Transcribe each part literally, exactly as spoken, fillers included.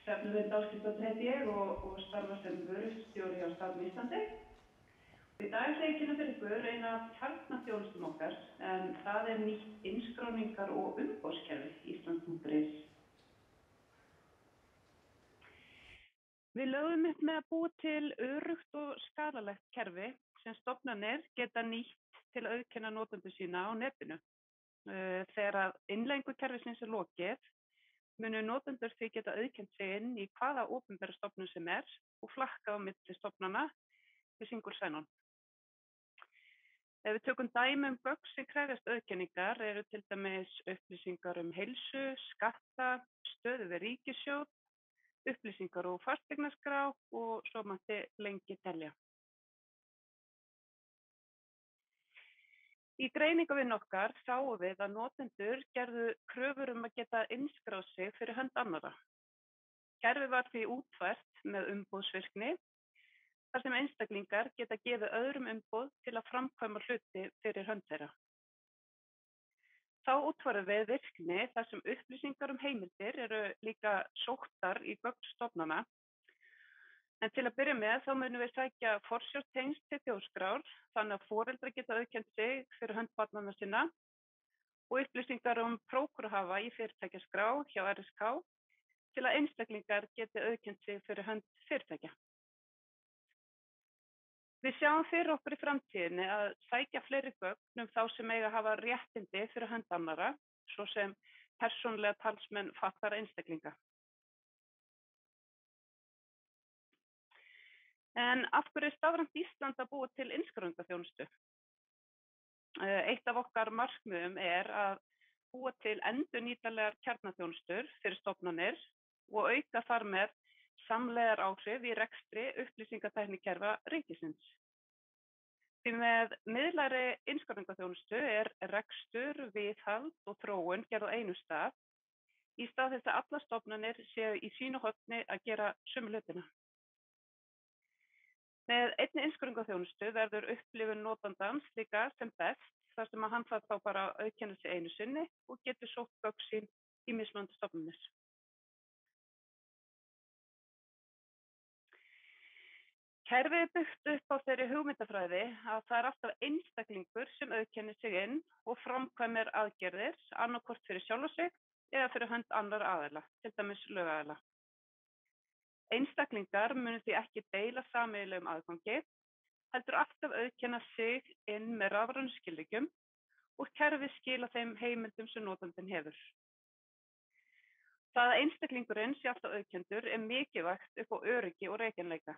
Hrefnuvit Ásgeirsdóttir heiti ég og, og starfa sem vörustjóri hjá Stafnum Íslandi. Í dag ætla ég að kynna fyrir ykkur eina af kjarnaþjónustum okkar, en það er nýtt innskráningar- og umboðskerfi Ísland punktur is. Við lögum upp með að búa til öruggt og skaðalegt kerfi sem stofnanir geta nýtt til að auðkenna notendur sína á netinu. Þegar innleiðingu kerfisins er lokið, munu notendur því geta auðkennt sig inn í hvaða opinbera stofnun sem er og flakka á milli stofnana við single sign-on. Ef við tökum dæmi um gögn sem krefjast auðkenningar eru til dæmis upplýsingar um heilsu, skatta, stöðu við ríkissjóð, upplýsingar úr fasteignaskrá og svo mætti lengi telja. Í greiningarvinnu okkar sáum við að notendur gerðu kröfur um að geta innskráð sig fyrir hönd annarra. Kerfið var því útfært með umboðsvirkni, þar sem einstaklingar geta gefið öðrum umboð til að framkvæma hluti fyrir hönd þeirra. Þá útfærum við virkni þar sem upplýsingar um heimildir eru líka sóttar í gögn stofnana. En til að byrja með þá munum við sækja forsjártengsl til þjóðskrár þannig að foreldrar geta auðkennt sig fyrir hönd barnanna sinna og upplýsingar um prókúruhafa í fyrirtækjaskrá hjá R S K til að einstaklingar geti auðkennt sig fyrir hönd fyrirtækja. Við sjáum fyrir okkur í framtíðinni að sækja fleiri gögn um þá sem eiga að hafa réttindi fyrir hönd annarra, svo sem persónulega talsmenn fatlaðra einstaklinga. En af hverju er Stafrænt Ísland að búa til innskráningarþjónustu? Eitt af okkar markmiðum er að búa til endurnýtanlegar kjarnaþjónustur fyrir stofnanir og auka þar með samlegðaráhrif í rekstri upplýsingatæknikerfa ríkisins. Því með miðlægri innskráningarþjónustu er rekstur, viðhald og þróun gerð á einum stað í stað þess að allar stofnanir séu í sínu horni að gera sömu hlutina. Með einni innskráningarþjónustu verður upplifun notandans líka sem best þar sem að hann þarf þá bara að auðkenna sig einu sinni og getur sótt gögn sín í mismunandi stofnanir. Kerfið er byggt upp á þeirri hugmyndafræði að það er alltaf einstaklingur sem auðkennir sig inn og framkvæmir aðgerðir annaðhvort fyrir sjálfa sig eða fyrir hönd annarra aðila, til dæmis lögaðila. Einstaklingar munu því ekki deila sameiginlegum aðgangi, heldur alltaf auðkenna sig inn með rafrænum skilríkjum og kerfið skila þeim heimildum sem notandinn hefur. Það að einstaklingurinn sé alltaf auðkenndur er mikilvægt upp á öryggi og rekjanleika.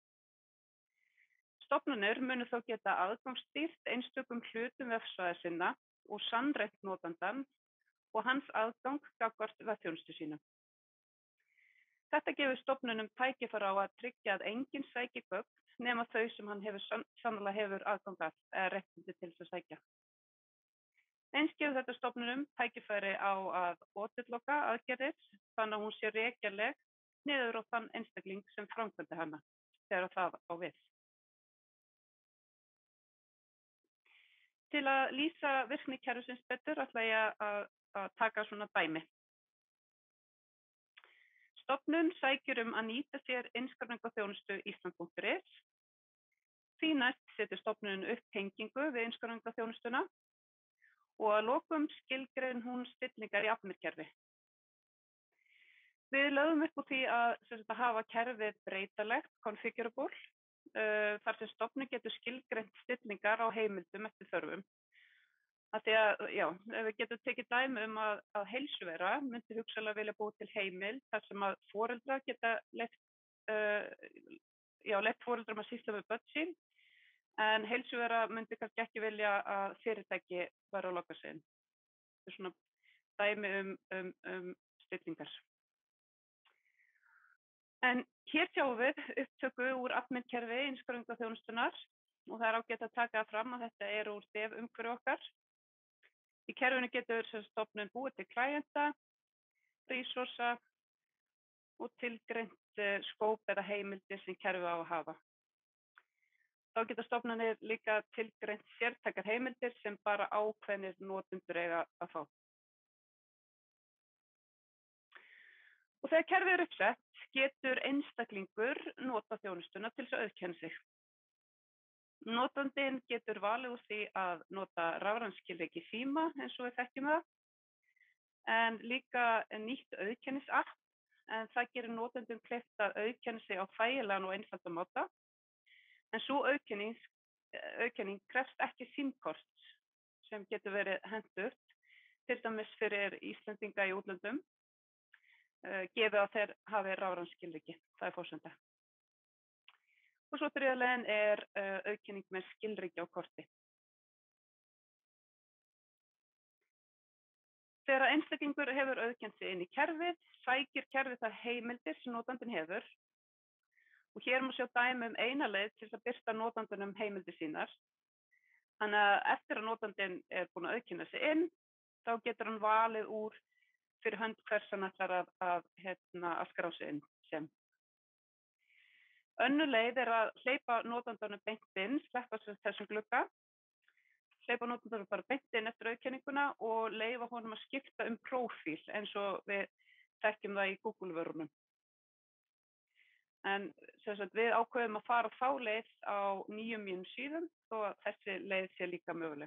Stofnanir munu þó geta aðgangsstýrt einstökum hlutum vefsvæða sinna og sannreynt notandann og hans aðgang gagnvart vefþjónustu sína. Þetta gefur stofnunum tækifæri á að tryggja að enginn sæki gögn nema þau sem hann hefur sannarlega hefur aðgang að eða réttindi til þess að sækja. Eins gefur þetta stofnunum tækifæri á að auditloka aðgerðir þannig að hún sé rekjanleg niður á þann einstakling sem framkvæmdi hana þegar það á við. Til að lýsa virkni kerfisins betur ætla ég að, að taka svona dæmi. Stofnun sækir um að nýta sér innskráningarþjónustu Ísland punktur is. Því næst setur stofnunin upp tengingu við innskráningarþjónustuna og að lokum skilgrein hún stillingar í afnirkerfi. Við lögum upp á því að, að hafa kerfið breytanlegt, configurable, uh, þar sem stofnun getur skilgreint stillingar á heimildum eftir þörfum. Að því að, já, ef við getum tekið dæmi um að, að heilsuvera myndi hugsanlega vilja búið til heimild þar sem að foreldrar geta leyft uh, já, leyft foreldrum að sýsla við börn sín, en heilsuvera myndi kannski ekki vilja að fyrirtæki væri á loka sig. Þetta er svona dæmi um, um, um stillingar. En hér sjáum við upptöku úr admin-kerfi innskráningarþjónustunnar og það er ágætt að taka fram að þetta er úr dev umhverfi okkar. Í kerfinu getur stofnun búið til klæenta, resursa og tilgreint skóp eða heimildir sem kerfið á að hafa. Þá geta stofnanir líka tilgreint sértækar heimildir sem bara ákveðnir notendur eiga að fá. Og þegar kerfið er uppsett getur einstaklingur nota þjónustuna til þess að auðkenna sig. Notandinn getur valið úr því að nota rafræn skilríki síma eins og við þekkjum það, en líka nýtt auðkennisapp, en það gerir notendum kleift að auðkenna sig á þægilegan og einfaldan máta. En sú auðkenning, auðkenning krefst ekki símkorts sem getur verið hentugt, til dæmis fyrir Íslendinga í útlöndum, uh, gefið að þeir hafi rafræn skilríki, það er forsenda. Og svo þriðja leiðin er uh, auðkenning með skilríki á korti. Þegar einstaklingur hefur auðkennt sig inn í kerfið, sækir kerfið þær heimildir sem notandinn hefur. Og hér má sjá dæmi um eina leið til að birta notandunum heimildir sínar. Þannig að eftir að notandinn er búinn að auðkenna sig inn, þá getur hann valið úr fyrir hönd hvers hann ætlar að, að, hérna, að skrá sig inn sem. Önnur leið er að hleypa notandunum beint inn, sleppa þessum glugga, hleypa notandunum bara beint inn eftir auðkenninguna og leyfa honum að skipta um prófíl eins og við þekkjum það í Google-vörunum. En sem sagt, við ákveðum að fara þá leið á nýjum mínum síðum þó að þessi leið sé líka möguleg.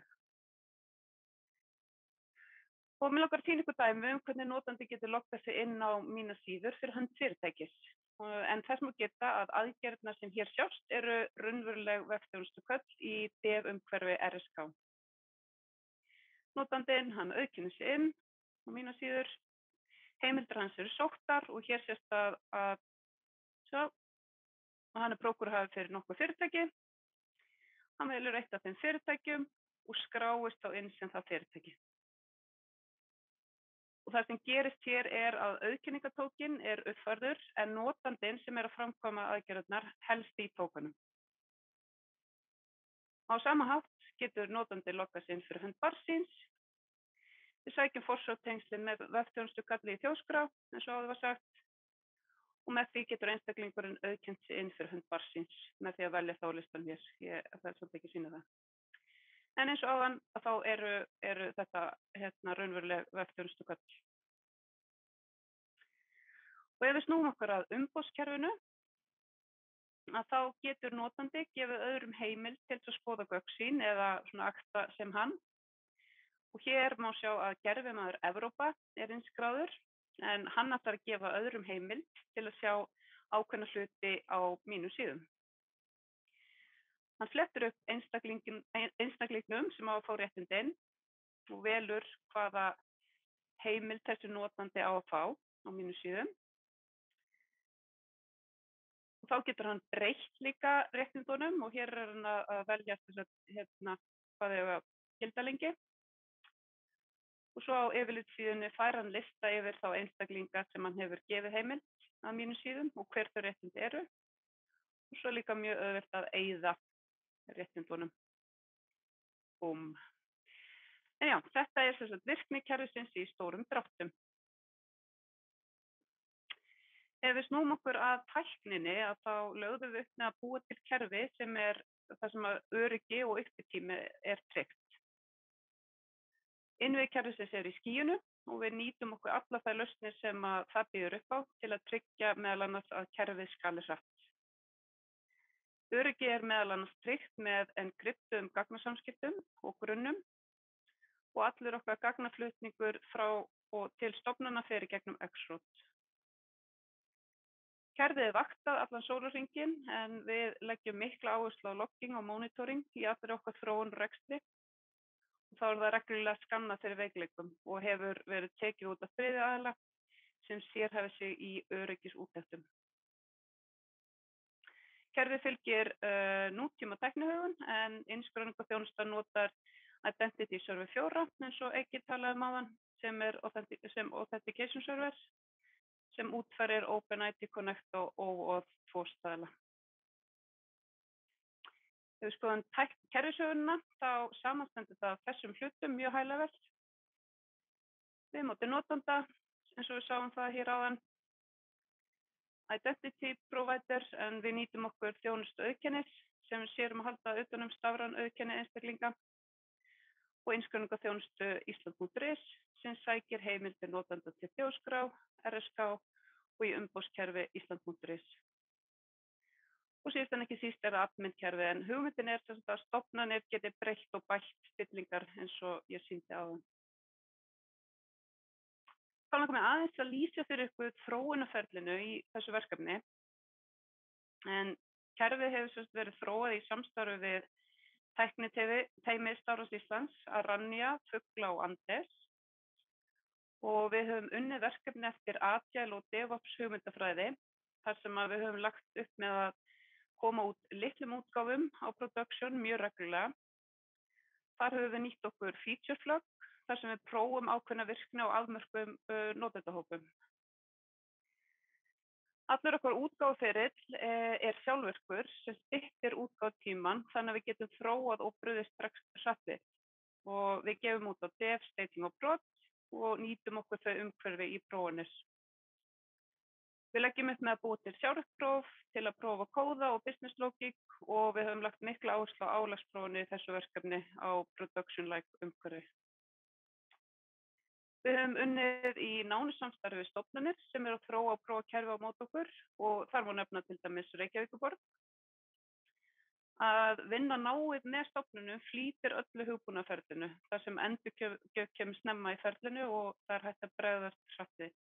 Og mér langar að sýna ykkur dæmi um hvernig notandi getur loggað sig inn á mína síður fyrir hönd fyrirtækis. En þess má geta að aðgerðirnar sem hér sjást eru raunveruleg vefþjónustuköll í dev-umhverfi R S K. Notandinn, hann auðkennir sig inn á mína síður, heimildir hans eru sóttar og hér sést að, að svo, og hann er prókúruhafi fyrir nokkuð fyrirtæki. Hann velur eitt af þeim fyrirtækjum og skráist þá inn sem það fyrirtæki. Og það sem gerist hér er að auðkenningatókin er uppfærður en notandinn sem er að framkvæma aðgerðirnar helst í tókunum. Á sama hátt getur notandi loggað sig inn fyrir hönd barns síns. Við sækjum forsjártengslin með vefþjónustukalli í þjóðskrá, eins og áður var sagt, og með því getur einstaklingurinn auðkennt sig inn fyrir hönd barns síns með því að velja þá listan hér. Ég það er svolítið ekki að sýna það. En eins og áðan þá eru, eru þetta hérna, raunveruleg vefþjónustuköll. Og ef við snúum okkur að umboðskerfinu, að þá getur notandi gefið öðrum heimild til að skoða gögn sín eða svona akta sem hann. Og hér má sjá að gervimaður Evrópa er innskráður, en hann ætlar að gefa öðrum heimild til að sjá ákveðna hluti á mínum síðum. Hann flettur upp einstaklingnum sem á að fá réttindi inn og velur hvaða heimild þessi notandi á að fá á mínu síðum. Og þá getur hann breytt líka réttindunum og hér er hann að velja þess að hérna, hvað er að gilda lengi. Og svo á yfirlitssíðunni fær hann lista yfir þá einstaklinga sem hann hefur gefið heimild á mínu síðum og hver þau réttindi eru. Og svo líka mjög auðvelt að eyða réttindunum. Búm. En já, þetta er sem sagt virkni kerfisins í stórum dráttum. Ef við snúum okkur að tækninni, að þá lögðum við upp með að búa til kerfi sem er það sem að öryggi og uppbytími er tryggt. Innviðir kerfisins er í skýinu og við nýtum okkur alla þær lausnir sem að það býður upp á til að tryggja meðal annars að kerfið skali hratt. Öryggi er meðal annars tryggt með enkryptuðum gagnasamskiptum og grunnum og allur okkar gagnaflutningur frá og til stofnana fer í gegnum X-Road. Kerfið er vaktað allan sólarhringinn en við leggjum mikla áherslu á logging og monitoring í allri okkar þróun og rekstri. Og þá er það reglulega skannað fyrir veikleikum og hefur verið tekið út af þriðja aðila sem sérhæfir sig í öryggisúttektum. Kerfið fylgir uh, nútíma tæknihögun en innskráningarþjónusta notar Identity Server fjögur eins og Egill talaði um áðan sem er authentic, sem Authentication Server sem útfærir OpenID Connect og O auth tvo staðla. Ef við skoðum kerfishögunina þá samanstendur það þessum hlutum mjög hæglega vel. Viðmóti notanda, eins og við sáum það hér áðan, Identity Provider, en við nýtum okkur þjónustu auðkennis sem við sérum að halda utan um stafræn auðkenni einstaklinga og innskráningarþjónustu Ísland punktur is sem sækir heimildir notanda til þjóðskrá, R S K og í umboðskerfi Ísland punktur is. Og síðast en ekki síst er það admin-kerfi, en hugmyndin er sem sagt að stofnanir geti breytt og bætt stillingar eins og ég sýndi áðan. Þá langar mig aðeins að lýsa fyrir ykkur þróunarferlinu í þessu verkefni. En kerfið hefur sem sagt verið þróað í samstarfi við tækniteymi Stafrófs Íslands, Aranya, Fugla og Andes. Og við höfum unnið verkefni eftir Agile og DevOps hugmyndafræði, þar sem að við höfum lagt upp með að koma út litlum útgáfum á production mjög reglulega. Þar höfum við nýtt okkur feature flug, þar sem við prófum ákveðna virkni á afmörkuðum uh, notendahópum. Allur okkar útgáfuferill eh, er sjálfvirkur sem styttir útgáfutímann þannig að við getum þróað og brugðist strax hratt við. Og við gefum út á dev, staging og prod og nýtum okkur þau umhverfi í prófanir. Við leggjum upp með að búa til sjálfvirkpróf til að prófa kóða og business logic og við höfum lagt mikla áherslu á álagsprófinu í þessu verkefni á production-like umhverfi. Við höfum unnið í nánu samstarfi við stofnanir sem eru að þróa og prófa kerfi á móti okkur og þar má nefna til dæmis Reykjavíkurborg. Að vinna náið með stofnunum flýtir öllu hugbúnaðarferlinu þar sem endurgjöf kemur snemma í ferlinu og það er hægt að bregðast hratt við.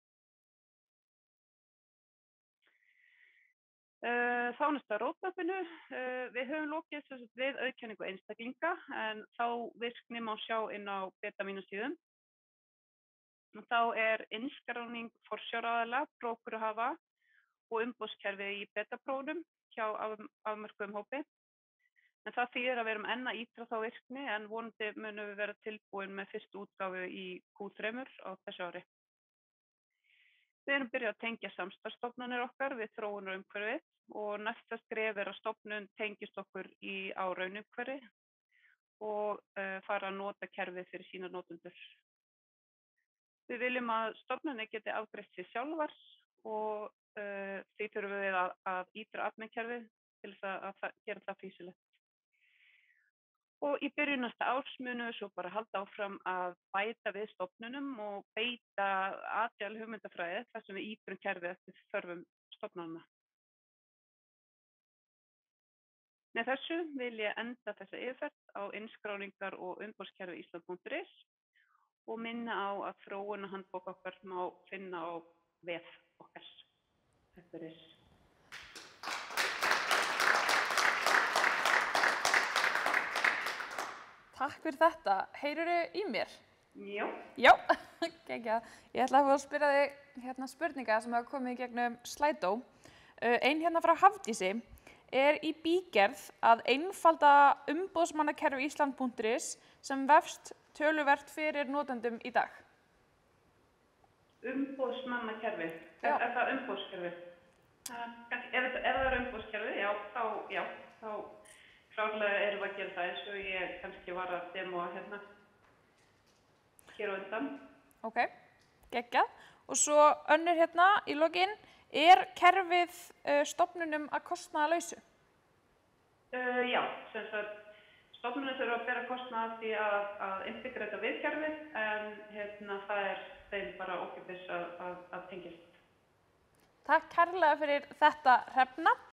Uh, þá næsta roadmapinu, uh, við höfum lokið sem sagt við auðkenningu einstaklinga en þá virkni má sjá inn á beta mínusíðum. Þá er innskráning forsjáraðila, prókurahafa og umboðskerfi í betaprófunum hjá af, afmörkuðum hópi. En það þýðir að við erum enn að ítra þá virkni en vonandi munum við vera tilbúin með fyrstu útgáfu í Q þrjú á þessu ári. Við erum byrjað að tengja samstarfsstofnanir okkar við þróunarumhverfið og næsta skref er að stofnun tengist okkur í á raunumhverfi og uh, fara að nota kerfið fyrir sína notendur. Við viljum að stofnanir geti afgreitt sig sjálfar og uh, því þurfum við að, að ítra admin-kerfið til þess að, að gera það fýsilegt. Og í byrjun næsta árs munum við svo bara halda áfram að bæta við stofnunum og beita agile hugmyndafræði þar sem við ýtrum kerfið eftir þörfum stofnanna. Með þessu vil ég enda þessa yfirferð á innskráningar og umboðskerfi Ísland punktur is og minna á að þróunarhandbók okkar má finna á vef okkar. Takk fyrir. Takk fyrir þetta. Heyrirðu í mér? Já. Já, geggjað. Ég ætla að fá að spyrja þig hérna spurninga sem hafa komið í gegnum Slido. Uh, ein hérna frá Hafdísi. Er í bígerð að einfalda umboðsmannakerfi Ísland punktur is sem vefst töluvert fyrir notendum í dag? Umboðsmannakerfi? Já. Er, er það umboðskerfi? Uh, ef, ef það er umboðskerfi, já, þá, já, þá klárlega erum við að gera það eins og ég kannski var að demoa hérna hér á undan. Ok, geggjað. Og svo önnur hérna í lokin. Er kerfið uh, stofnunum að kostnaðarlausu? Uh, já, sem sagt, stofnunum þurfa að bera kostnað því að, að integrata við kerfið en hérna, það er þeim bara ókeypis að, að, að tengjast. Takk kærlega fyrir þetta, Hrefna.